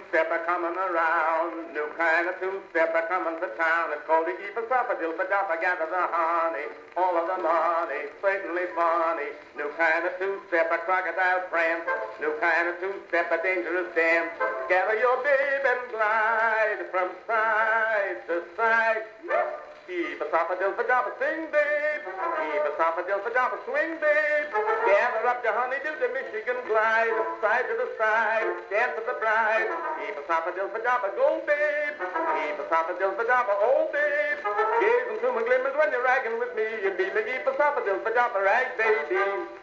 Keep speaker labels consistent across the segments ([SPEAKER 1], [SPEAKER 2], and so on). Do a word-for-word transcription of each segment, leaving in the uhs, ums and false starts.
[SPEAKER 1] two-stepper coming around. New kind of two-stepper coming to town. It's called the Eepasoppadilpadoppa. Gather the honey, all of the money, certainly funny. New kind of two-stepper crocodile friend. New kind of two-stepper dangerous dance. Gather your babe and glide from side to side. Eepasoppadilpadoppa, sing, babe. Eepasoppadilpadoppa, swing, babe. Gather up your honey, do the Michigan glide, side to the side, dance with the bride. Eepasoppadilpadoppa, go, babe. Eepasoppadilpadoppa, oh, babe. Gaze into my glimmers when you're ragging with me. You be me Eepasoppadilpadoppa, rag, baby.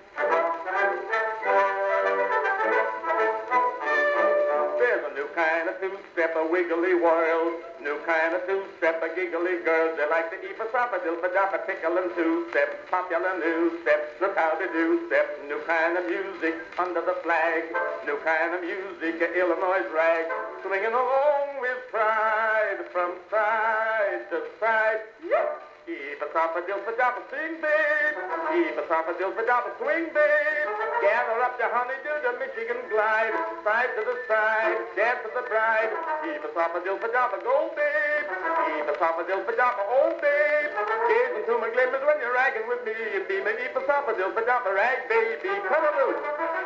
[SPEAKER 1] There's a new kind of two-step, a wiggly world. New kind of two-step, a giggly girl. They like the Eepasoppadilpadoppa, tickle and two-step. Popular new step, look how they do step. New kind of music under the flag. New kind of music, a Illinois rag. Swinging along with pride from side to side. Yeah. Eepasoppadilpadoppa, sing, babe. Eepasoppadilpadoppa, swing, babe. Gather up your honey, do the Michigan glide, side to the side, dance with the bride. Eepasoppadilpadoppa, go, babe. Eepasoppadilpadoppa, oh, babe. Gaze into my glimmers when you're ragging with me. You be my Eepasoppadilpadoppa, rag, baby. Come on, Lou.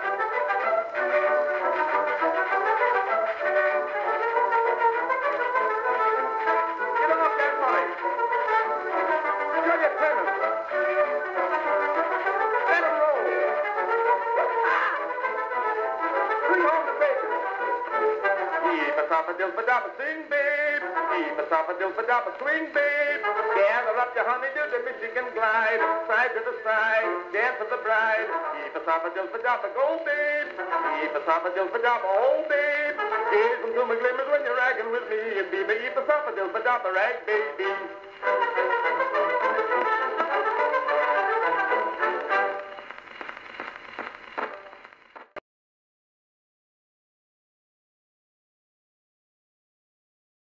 [SPEAKER 1] Eepasoppadilpadoppa, sing, babe. Eepasoppadilpadoppa, swing, babe. Gather up your honey, do the Michigan glide, side to the side, dance with the bride. Eepasoppadilpadoppa, go, babe. Eepasoppadilpadoppa, oh, babe. Gaze into my glimmers when you're ragging with me, and be my Eepasoppadilpadoppa, rag, baby.